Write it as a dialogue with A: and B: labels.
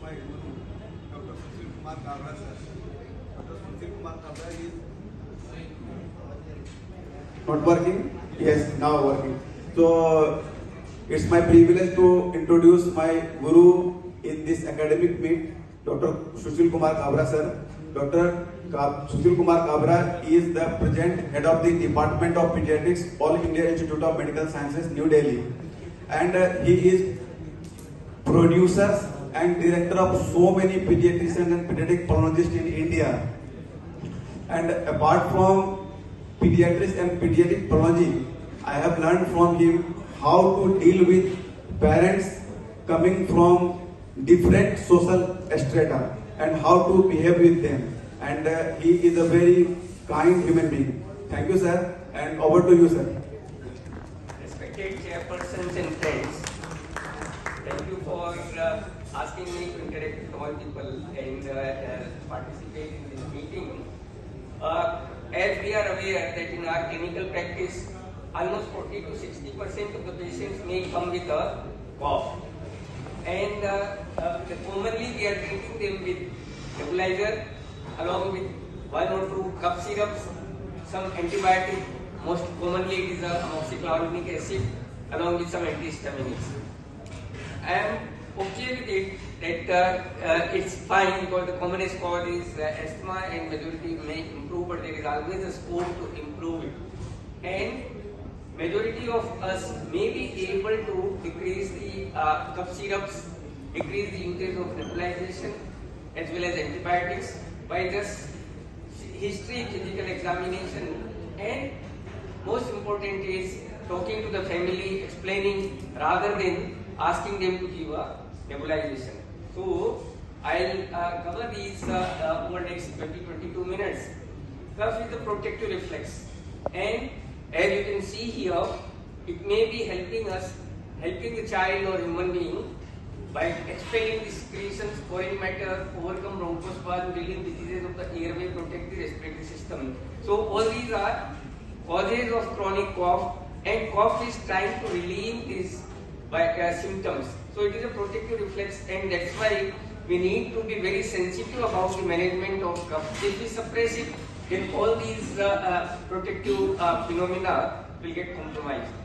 A: my guru, Dr. Sushil Kumar Kabra sir. Dr. Sushil Kumar Kabra is not working? Yes, now working. So it's my privilege to introduce my guru in this academic meet, Dr. Sushil Kumar Kabra sir. Dr. Sushil Kumar Kabra is the present head of the Department of Pediatrics, All India Institute of Medical Sciences, New Delhi, and he is producer and director of so many pediatricians and pediatric pulmonologists in India. And apart from pediatrics and pediatric pulmonology, I have learned from him how to deal with parents coming from different social strata and how to behave with them. And he is a very kind human being. Thank you, sir, and over to you, sir.
B: Respected chairpersons and friends, thank you for asking me to interact with all people and participate in this meeting. As we are aware that in our clinical practice, almost 40 to 60% of the patients may come with a cough. And commonly we are treating them with nebulizer along with one or two cough syrups, some antibiotic, most commonly it is amoxicillinic acid along with some antihistaminics. I am okay with it that it's fine because the commonest cause is asthma and majority may improve, but there is always a scope to improve it. And majority of us may be able to decrease the cough syrups, decrease the usage of nebulization as well as antibiotics by just history, physical examination, and most important is talking to the family, explaining rather than asking them to give a nebulization. So I'll cover these over next 20-22 minutes. Cough is the protective reflex, and as you can see here, it may be helping the child or human being by expelling the secretions, foreign matter, overcome bronchospasm, dealing diseases of the airway, protect the respiratory system. So all these are causes of chronic cough, and cough is trying to relieve these symptoms. So it is a protective reflex, and that's why we need to be very sensitive about the management of cough. If we suppress it, then all these protective phenomena will get compromised.